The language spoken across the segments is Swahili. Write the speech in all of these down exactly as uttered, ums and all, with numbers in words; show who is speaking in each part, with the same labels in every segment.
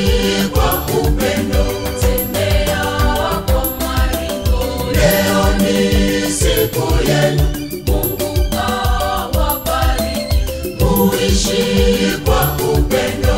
Speaker 1: Muishi kwa upendo, tembea kwa maringo. Leo ni siku yenu, Mungu awabariki. Muishi kwa upendo.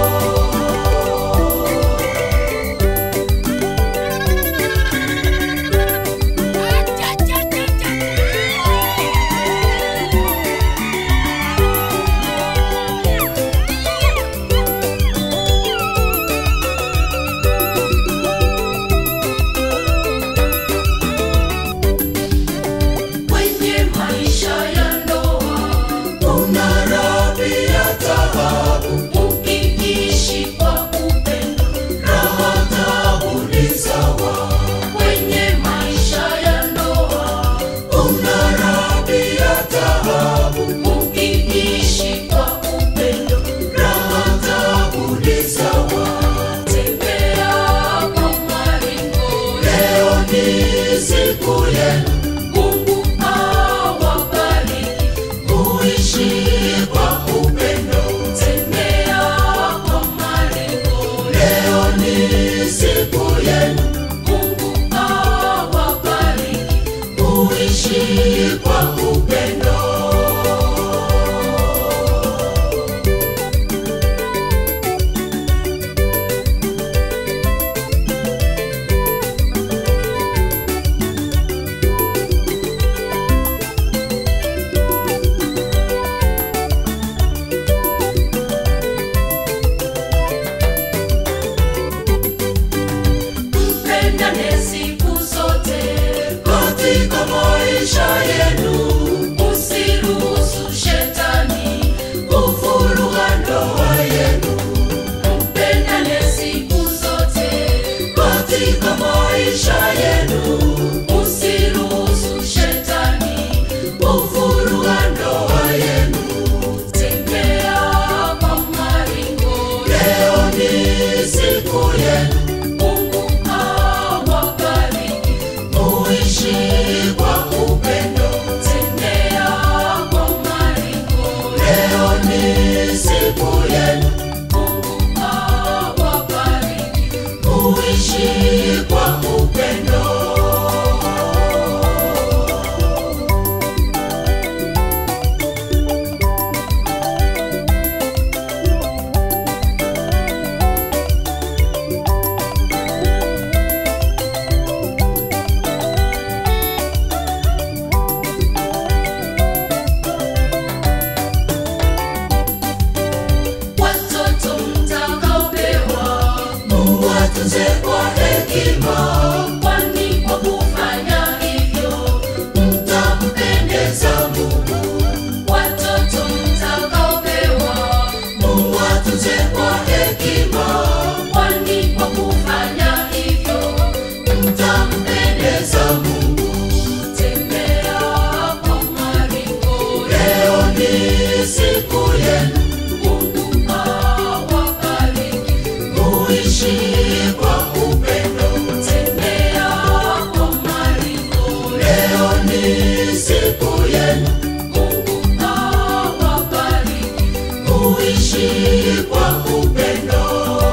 Speaker 1: Siku yenu, Mungu awabariki. Muishi kwa upendo, tembea kwa maringo. Leo ni siku yenu, Mungu awabariki. Muishi kwa upendo. Siku zote katika maisha yenu, usiruhusu shetani kuvuruga ndoa yenu. Mpendane siku zote katika maisha yenu, usiruhusu shetani kuvuruga ndoa yenu. Tembea kwa maringo, leo ni siku yenu. Muishi kwa upendo, tembea kwa maringo. Leo ni siku yenu, Mungu awabariki. Muishi kwa upendo. Tunze kwa hekima, kwani kwa kufanya hivyo mtampendeza Mungu. Watoto mtakaopewa, Mungu atunze kwa hekima, kwani kwa kufanya hivyo mtampendeza Mungu. Tembea kwa maringo, leo ni siku yenu. Mungu awabariki. Muishi kwa upendo, tembea kwa maringo. Leo ni siku yenu, Mungu awabariki. Muishi kwa upendo.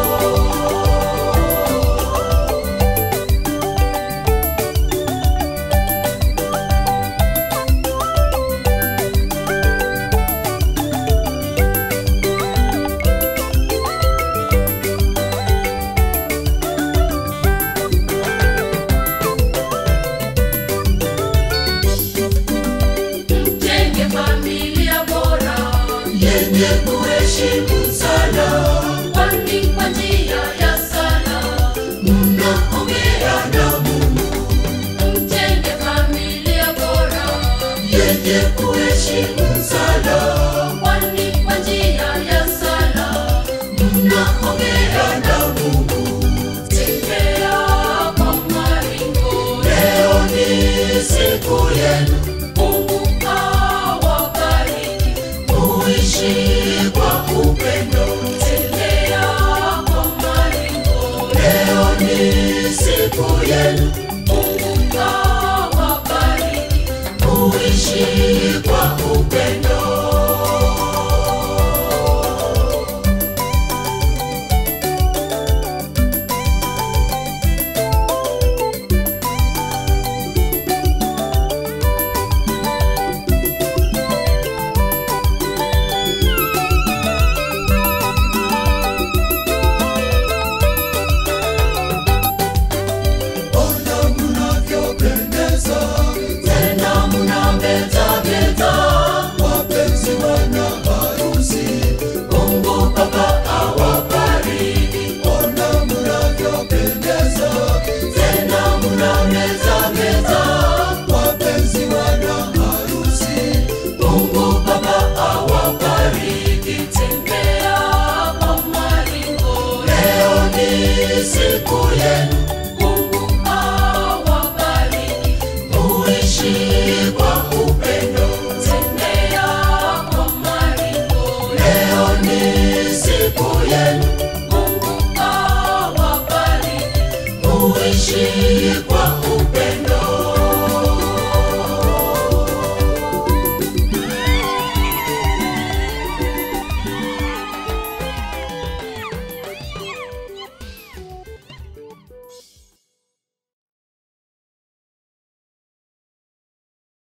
Speaker 1: Familia bora yenye kuheshimu sana, kwani kwa njia ya sala mnaongea na Mungu. Mjenge familia bora yenye kuheshimu sana, kwani kwa njia ya sala mnaongea na Mungu. Tembea kwa maringo, leo ni siku yenu. Muishi kwa upendo, tembea kwa maringo. Leo ni siku yenu, Mungu awabariki. Muishi kwa upendo. siku